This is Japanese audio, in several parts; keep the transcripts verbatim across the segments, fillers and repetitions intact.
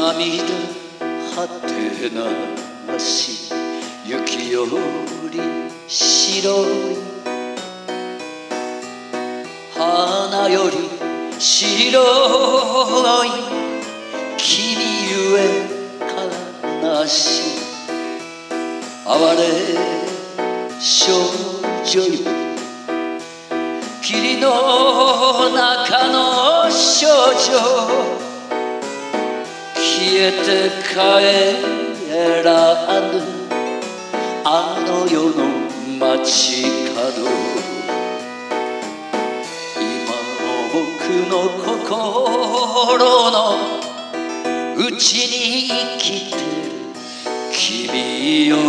涙果てなし雪より白い花より白い君ゆえ悲しい哀れ少女よ霧の中の少女消えて帰らぬあの世の街角今の僕の心の内に生きてる君よ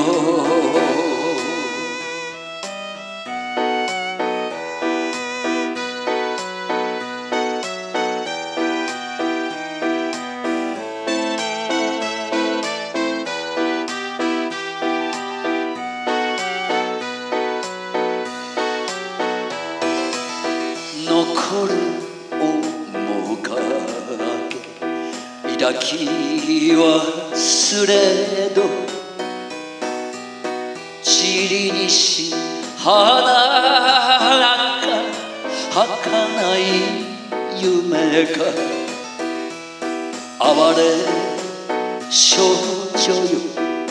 残る面影抱き忘れど散りにし花なんか儚い夢か哀れ少女よ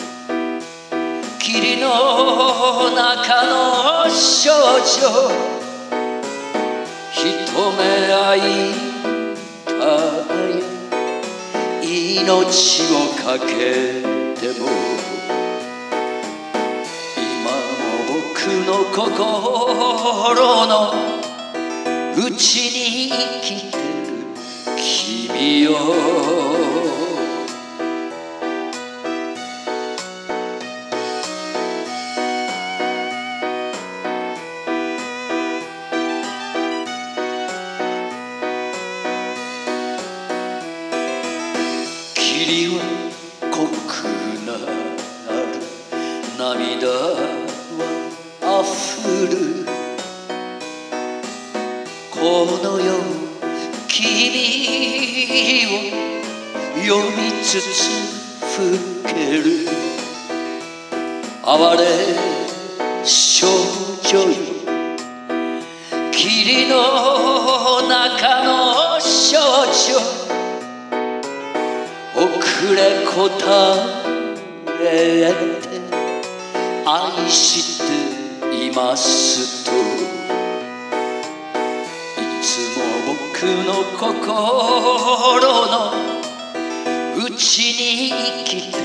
霧の中の少女一目会いたい命をかけても今も僕の心の内に生きてる君よ霧は濃くなる涙は溢るこの世君を読みつつ吹ける哀れ少女よ霧の中の少女遅れ答えて愛していますといつも僕の心の内に生きて